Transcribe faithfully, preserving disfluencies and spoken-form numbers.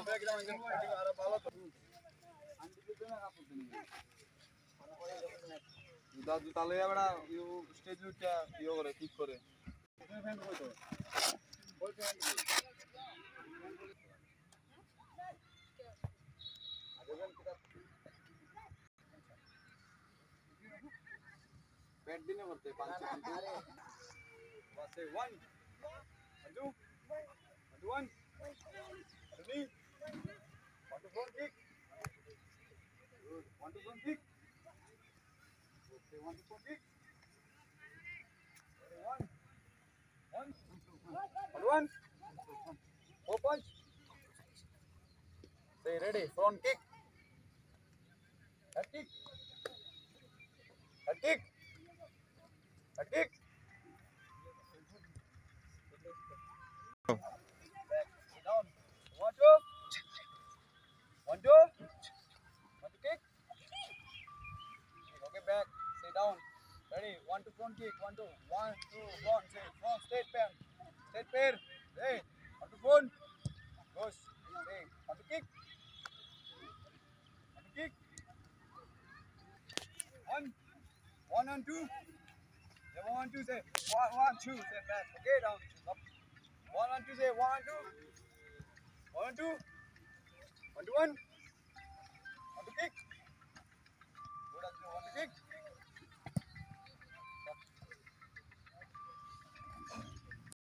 back down. Juta le bada you stage uta yo kore kick kore. Bad din hai marte five seconds. Bas one, two, one, three, one to front kick. Good. One to front kick. Okay, one to front kick. One, one, one, four punch. Stay ready. Front kick. Head kick. Head kick. Head kick. Back. Down. One, two. One, two. One to kick. Okay, back. Stay down. Ready. One to front kick. One, two. One, two, one. Stay. Front. Straight pair. Straight pair. Hey. One to front. Goes. Stay. One to kick. One to kick. One. One and two. Yeah, one, two. Say. One, one, two. Say back. Okay, down. Up. One and two. Say one, two. One and two. One to one. One to kick. Good. One to kick.